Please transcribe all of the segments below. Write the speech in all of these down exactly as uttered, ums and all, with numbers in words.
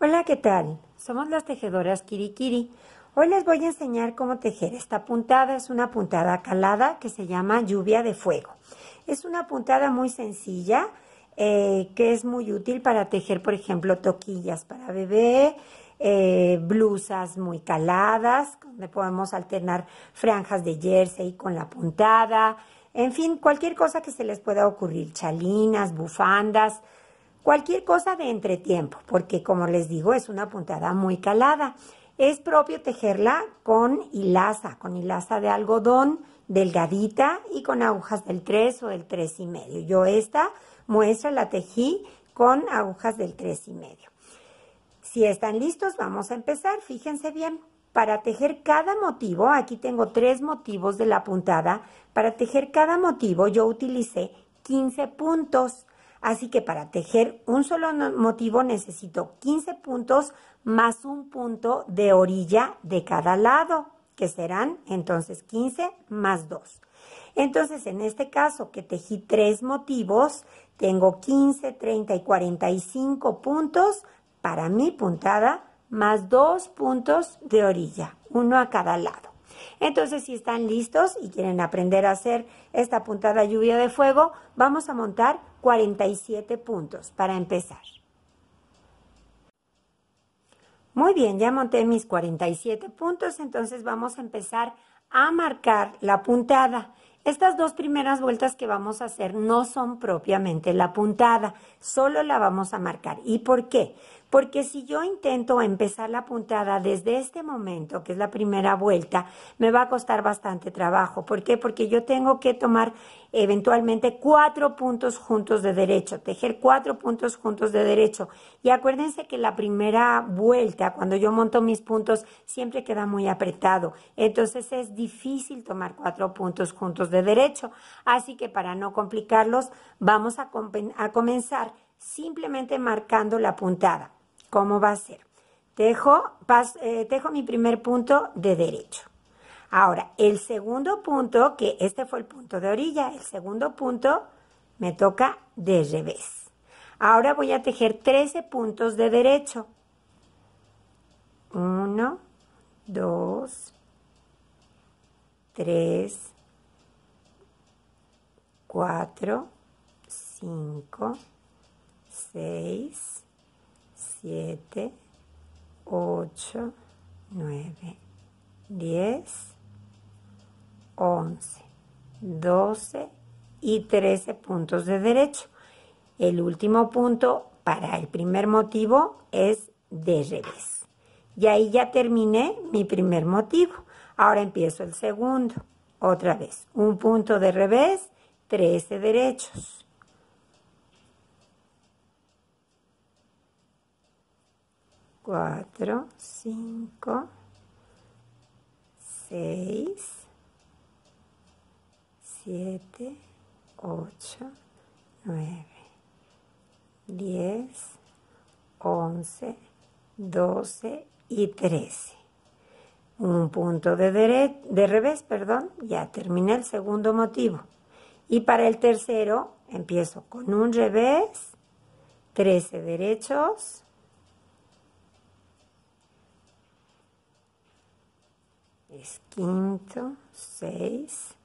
Hola, ¿qué tal? Somos las tejedoras Kirikiri. Hoy les voy a enseñar cómo tejer esta puntada. Es una puntada calada que se llama lluvia de fuego. Es una puntada muy sencilla eh, que es muy útil para tejer, por ejemplo, toquillas para bebé, eh, blusas muy caladas, donde podemos alternar franjas de jersey con la puntada. En fin, cualquier cosa que se les pueda ocurrir, chalinas, bufandas, cualquier cosa de entretiempo, porque como les digo, es una puntada muy calada. Es propio tejerla con hilaza, con hilaza de algodón delgadita y con agujas del tres o del tres y medio. Yo esta muestra la tejí con agujas del tres y medio. Si están listos, vamos a empezar. Fíjense bien. Para tejer cada motivo, aquí tengo tres motivos de la puntada. Para tejer cada motivo yo utilicé quince puntos. Así que para tejer un solo motivo necesito quince puntos más un punto de orilla de cada lado, que serán entonces quince más dos. Entonces, en este caso que tejí tres motivos, tengo quince, treinta y cuarenta y cinco puntos para mi puntada, más dos puntos de orilla, uno a cada lado. Entonces, si están listos y quieren aprender a hacer esta puntada lluvia de fuego, vamos a montar cuarenta y siete puntos para empezar. Muy bien, ya monté mis cuarenta y siete puntos, entonces vamos a empezar a marcar la puntada. Estas dos primeras vueltas que vamos a hacer no son propiamente la puntada, solo la vamos a marcar. ¿Y por qué? Porque si yo intento empezar la puntada desde este momento, que es la primera vuelta, me va a costar bastante trabajo. ¿Por qué? Porque yo tengo que tomar eventualmente cuatro puntos juntos de derecho, tejer cuatro puntos juntos de derecho. Y acuérdense que la primera vuelta, cuando yo monto mis puntos, siempre queda muy apretado. Entonces es difícil tomar cuatro puntos juntos de derecho. Así que para no complicarlos, vamos a, a comenzar simplemente marcando la puntada. ¿Cómo va a ser? Tejo, pas, eh, tejo mi primer punto de derecho. Ahora, el segundo punto, que este fue el punto de orilla, el segundo punto me toca de revés. Ahora voy a tejer trece puntos de derecho. Uno, dos, tres, cuatro, cinco, seis, siete, ocho, nueve, diez, once, doce y trece puntos de derecho. El último punto para el primer motivo es de revés. Y ahí ya terminé mi primer motivo. Ahora empiezo el segundo. Otra vez, un punto de revés, trece derechos. Cuatro, cinco, seis, siete, ocho, nueve, diez, once, doce y trece. Un punto de, dere de revés, perdón, ya terminé el segundo motivo. Y para el tercero empiezo con un revés, trece derechos, es quinto, seis,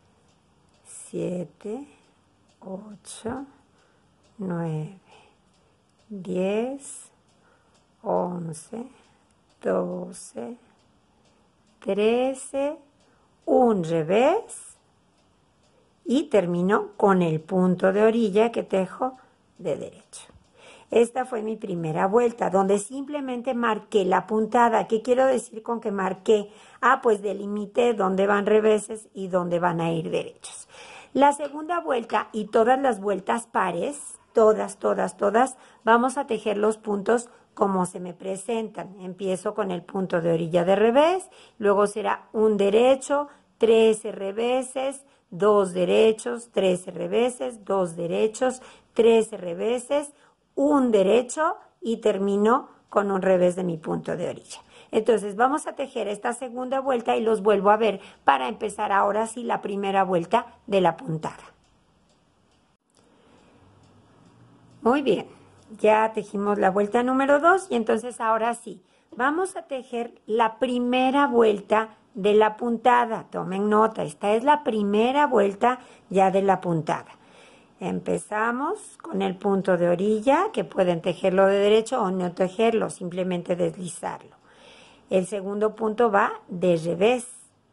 siete, ocho, nueve, diez, once, doce, trece, un revés y termino con el punto de orilla que tejo de derecho. Esta fue mi primera vuelta, donde simplemente marqué la puntada. ¿Qué quiero decir con que marqué? Ah, pues delimité dónde van reveses y dónde van a ir derechos. La segunda vuelta y todas las vueltas pares, todas, todas, todas, vamos a tejer los puntos como se me presentan. Empiezo con el punto de orilla de revés, luego será un derecho, trece reveses, dos derechos, trece reveses, dos derechos, trece reveses, un derecho y termino con un revés de mi punto de orilla. Entonces vamos a tejer esta segunda vuelta y los vuelvo a ver para empezar ahora sí la primera vuelta de la puntada. Muy bien, ya tejimos la vuelta número dos y entonces ahora sí, vamos a tejer la primera vuelta de la puntada. Tomen nota, esta es la primera vuelta ya de la puntada. Empezamos con el punto de orilla, que pueden tejerlo de derecho o no tejerlo, simplemente deslizarlo. El segundo punto va de revés.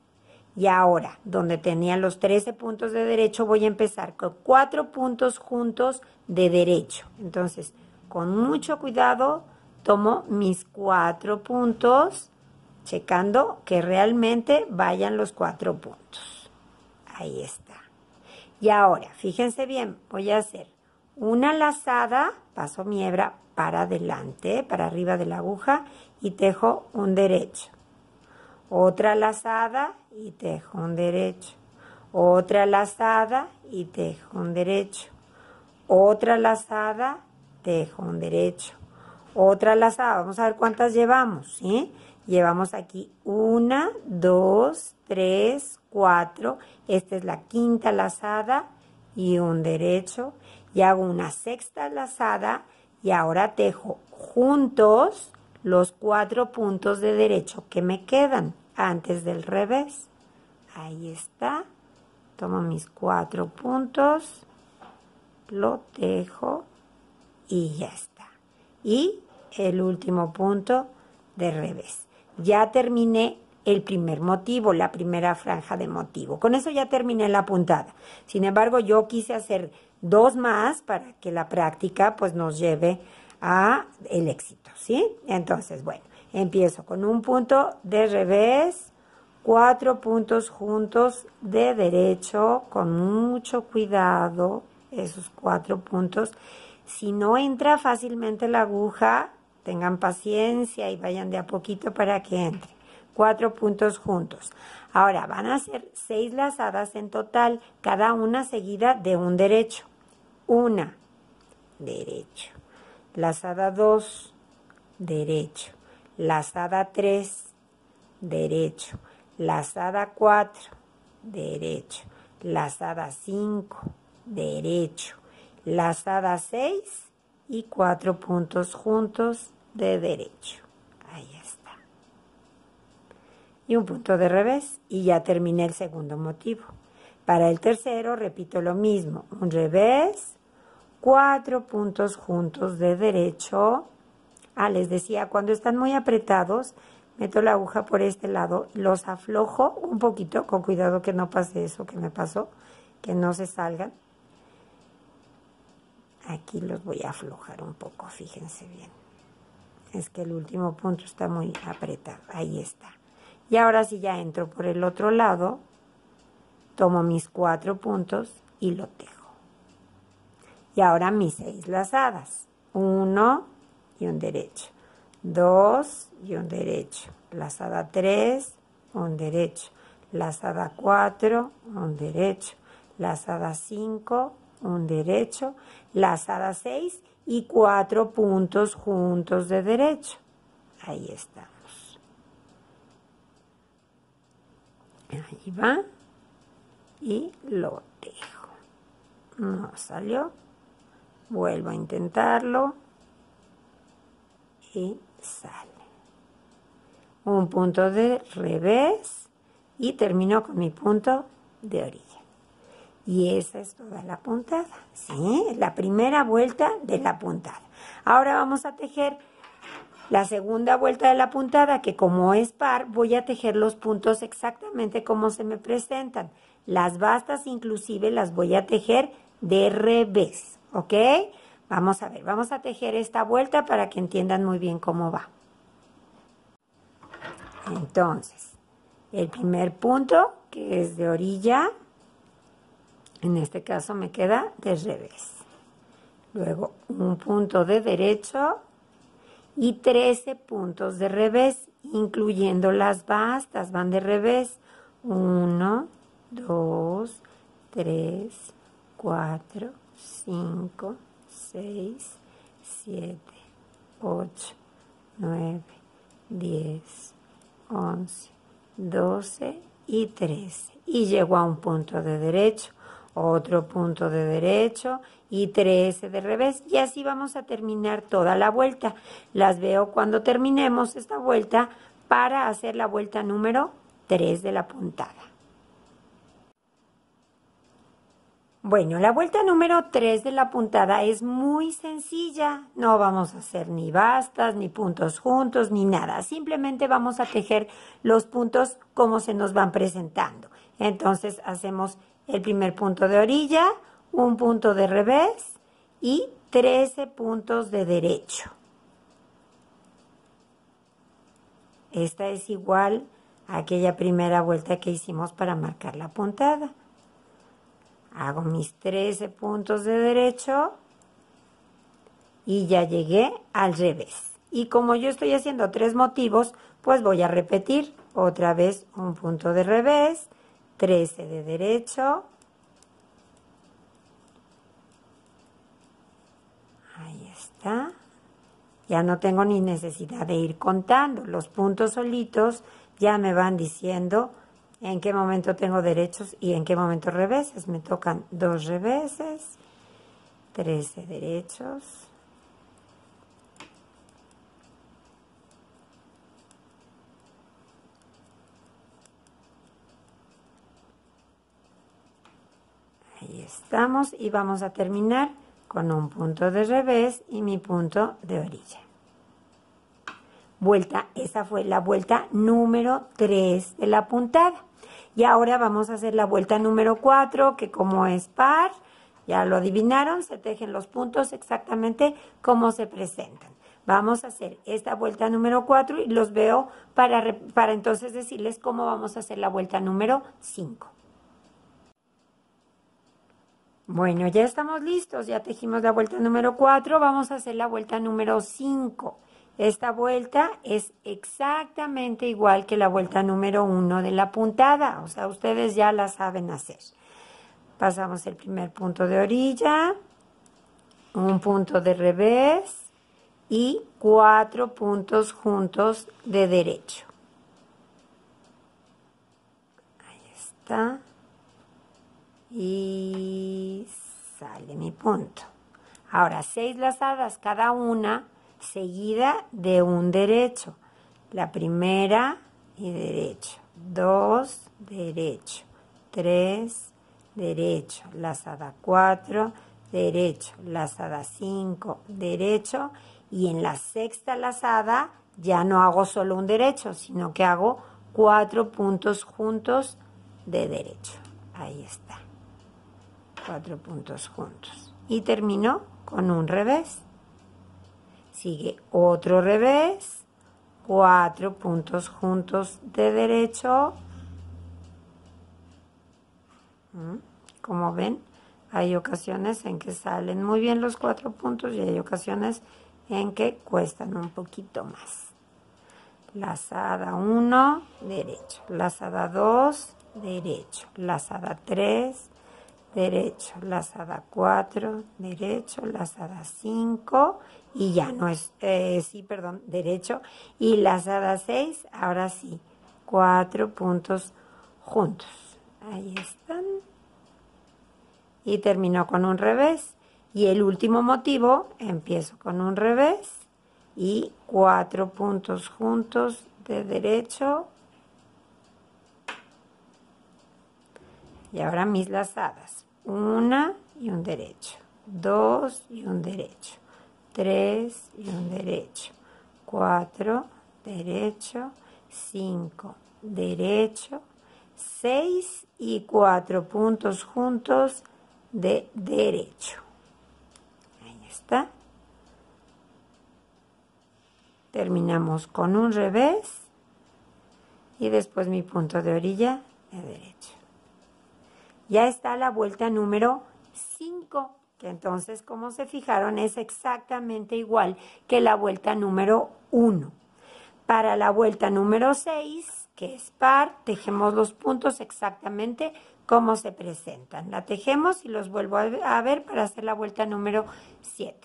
Y ahora, donde tenía los trece puntos de derecho, voy a empezar con cuatro puntos juntos de derecho. Entonces, con mucho cuidado, tomo mis cuatro puntos, checando que realmente vayan los cuatro puntos. Ahí está. Y ahora, fíjense bien, voy a hacer una lazada, paso mi hebra para adelante, para arriba de la aguja y tejo un derecho. Otra lazada y tejo un derecho. Otra lazada y tejo un derecho. Otra lazada, tejo un derecho. Otra lazada, vamos a ver cuántas llevamos, ¿sí? Llevamos aquí una, dos, tres, cuatro. Esta es la quinta lazada y un derecho. Y hago una sexta lazada y ahora tejo juntos los cuatro puntos de derecho que me quedan antes del revés. Ahí está. Tomo mis cuatro puntos, lo tejo y ya está. Y el último punto de revés. Ya terminé el primer motivo, la primera franja de motivo. Con eso ya terminé la puntada. Sin embargo, yo quise hacer dos más para que la práctica pues nos lleve a el éxito, ¿sí? Entonces, bueno, empiezo con un punto de revés, cuatro puntos juntos de derecho, con mucho cuidado, esos cuatro puntos. Si no entra fácilmente la aguja, tengan paciencia y vayan de a poquito para que entre. Cuatro puntos juntos. Ahora van a hacer seis lazadas en total, cada una seguida de un derecho. Una, derecho. Lazada dos, derecho. Lazada tres, derecho. Lazada cuatro, derecho. Lazada cinco, derecho. Lazada seis y cuatro puntos juntos de derecho. Ahí está. Y un punto de revés y ya terminé el segundo motivo. Para el tercero repito lo mismo, un revés, cuatro puntos juntos de derecho. Ah, les decía, cuando están muy apretados, meto la aguja por este lado, los aflojo un poquito, con cuidado que no pase eso que me pasó, que no se salgan. Aquí los voy a aflojar un poco, fíjense bien. Es que el último punto está muy apretado, ahí está. Y ahora sí ya entro por el otro lado, tomo mis cuatro puntos y lo tejo. Y ahora mis seis lazadas. Uno y un derecho. Dos y un derecho. Lazada tres, un derecho. Lazada cuatro, un derecho. Lazada cinco, un derecho. Lazada seis y cuatro puntos juntos de derecho. Ahí estamos. Ahí va. Y lo dejo. No salió. Vuelvo a intentarlo. Y sale. Un punto de revés. Y termino con mi punto de orilla. Y esa es toda la puntada. ¿Sí? La primera vuelta de la puntada. Ahora vamos a tejer la segunda vuelta de la puntada, que como es par, voy a tejer los puntos exactamente como se me presentan. Las bastas inclusive las voy a tejer de revés, ¿ok? Vamos a ver, vamos a tejer esta vuelta para que entiendan muy bien cómo va. Entonces, el primer punto, que es de orilla, en este caso me queda de revés. Luego un punto de derecho y trece puntos de revés, incluyendo las bastas, van de revés. uno, dos, tres, cuatro, cinco, seis, siete, ocho, nueve, diez, once, doce y trece. Y llego a un punto de derecho, otro punto de derecho y trece de revés, y así vamos a terminar toda la vuelta. Las veo cuando terminemos esta vuelta para hacer la vuelta número tres de la puntada. Bueno, la vuelta número tres de la puntada es muy sencilla. No vamos a hacer ni bastas, ni puntos juntos, ni nada. Simplemente vamos a tejer los puntos como se nos van presentando. Entonces hacemos el primer punto de orilla, un punto de revés y trece puntos de derecho. Esta es igual a aquella primera vuelta que hicimos para marcar la puntada. Hago mis trece puntos de derecho y ya llegué al revés. Y como yo estoy haciendo tres motivos, pues voy a repetir otra vez un punto de revés, trece de derecho. Ahí está. Ya no tengo ni necesidad de ir contando. Los puntos solitos ya me van diciendo en qué momento tengo derechos y en qué momento reveses. Me tocan dos reveses, trece derechos. Ahí estamos y vamos a terminar con un punto de revés y mi punto de orilla. Vuelta, esa fue la vuelta número tres de la puntada. Y ahora vamos a hacer la vuelta número cuatro, que como es par, ya lo adivinaron, se tejen los puntos exactamente como se presentan. Vamos a hacer esta vuelta número cuatro y los veo para, para entonces decirles cómo vamos a hacer la vuelta número cinco. Bueno, ya estamos listos, ya tejimos la vuelta número cuatro, vamos a hacer la vuelta número cinco. Esta vuelta es exactamente igual que la vuelta número uno de la puntada, o sea, ustedes ya la saben hacer. Pasamos el primer punto de orilla, un punto de revés y cuatro puntos juntos de derecho. Ahí está. Y sale mi punto. Ahora, seis lazadas cada una, seguida de un derecho. La primera y derecho, dos, derecho, tres, derecho, lazada cuatro, derecho, lazada cinco, derecho, y en la sexta lazada ya no hago solo un derecho, sino que hago cuatro puntos juntos de derecho. Ahí está, cuatro puntos juntos. Y termino con un revés. Sigue otro revés, cuatro puntos juntos de derecho. Como ven, hay ocasiones en que salen muy bien los cuatro puntos y hay ocasiones en que cuestan un poquito más. Lazada uno, derecho. Lazada dos, derecho. Lazada tres, derecho. Lazada cuatro, derecho. Lazada cinco, y ya no es, eh, sí, perdón, derecho. Y lazada seis, ahora sí, cuatro puntos juntos. Ahí están. Y termino con un revés. Y el último motivo, empiezo con un revés y cuatro puntos juntos de derecho. Y ahora mis lazadas. Una y un derecho. Dos y un derecho. Tres y un derecho. Cuatro, derecho. Cinco, derecho. Seis y cuatro puntos juntos de derecho. Ahí está. Terminamos con un revés y después mi punto de orilla de derecho. Ya está la vuelta número cinco, que entonces, como se fijaron, es exactamente igual que la vuelta número uno. Para la vuelta número seis, que es par, tejemos los puntos exactamente como se presentan. La tejemos y los vuelvo a ver para hacer la vuelta número siete.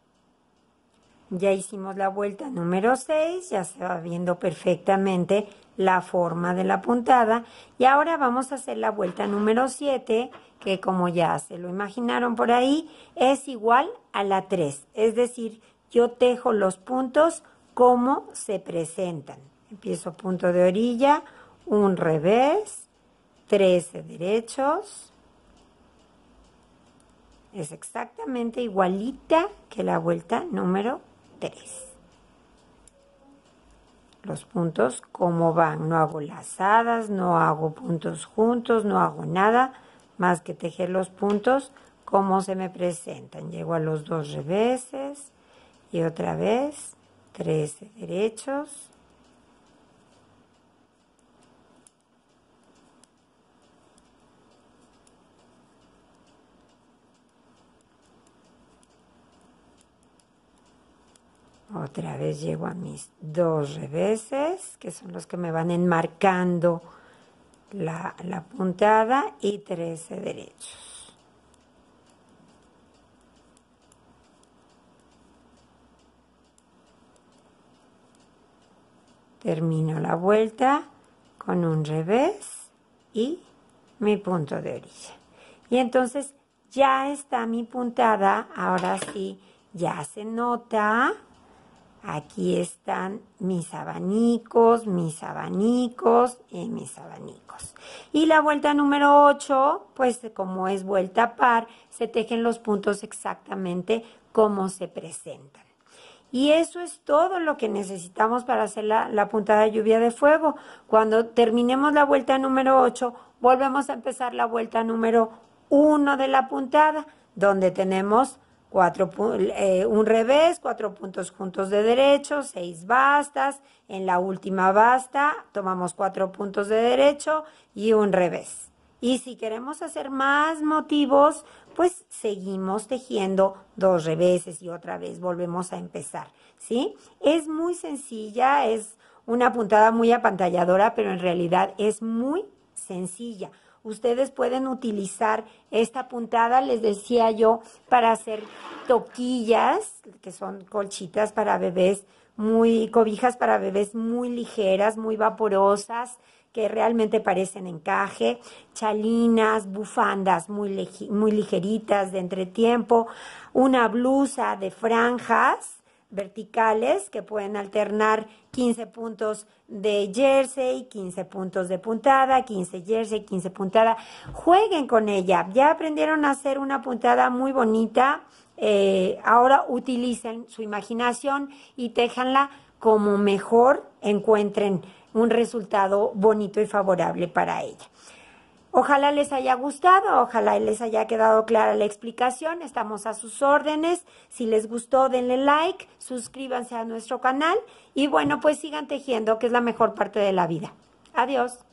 Ya hicimos la vuelta número seis, ya se va viendo perfectamente la forma de la puntada. Y ahora vamos a hacer la vuelta número siete, que como ya se lo imaginaron por ahí, es igual a la tres. Es decir, yo tejo los puntos como se presentan. Empiezo punto de orilla, un revés, trece derechos. Es exactamente igualita que la vuelta número tres. Los puntos como van, no hago lazadas, no hago puntos juntos, no hago nada más que tejer los puntos como se me presentan. Llego a los dos reveses y otra vez trece derechos. Otra vez llego a mis dos reveses, que son los que me van enmarcando la, la puntada, y trece derechos. Termino la vuelta con un revés y mi punto de orilla. Y entonces ya está mi puntada. Ahora sí, ya se nota. Aquí están mis abanicos, mis abanicos y mis abanicos. Y la vuelta número ocho, pues como es vuelta par, se tejen los puntos exactamente como se presentan. Y eso es todo lo que necesitamos para hacer la, la puntada de lluvia de fuego. Cuando terminemos la vuelta número ocho, volvemos a empezar la vuelta número uno de la puntada, donde tenemos Cuatro, eh, un revés, cuatro puntos juntos de derecho, seis bastas. En la última basta tomamos cuatro puntos de derecho y un revés. Y si queremos hacer más motivos, pues seguimos tejiendo dos reveses y otra vez volvemos a empezar, ¿sí? Es muy sencilla, es una puntada muy apantalladora, pero en realidad es muy sencilla. Ustedes pueden utilizar esta puntada, les decía yo, para hacer toquillas, que son colchitas para bebés, muy cobijas para bebés muy ligeras, muy vaporosas, que realmente parecen encaje, chalinas, bufandas muy, muy ligeritas de entretiempo, una blusa de franjas verticales que pueden alternar quince puntos de jersey, quince puntos de puntada, quince jersey, quince puntada. Jueguen con ella. Ya aprendieron a hacer una puntada muy bonita. Eh, ahora utilicen su imaginación y téjanla como mejor encuentren un resultado bonito y favorable para ella. Ojalá les haya gustado, ojalá les haya quedado clara la explicación. Estamos a sus órdenes. Si les gustó, denle like, suscríbanse a nuestro canal y bueno, pues sigan tejiendo, que es la mejor parte de la vida. Adiós.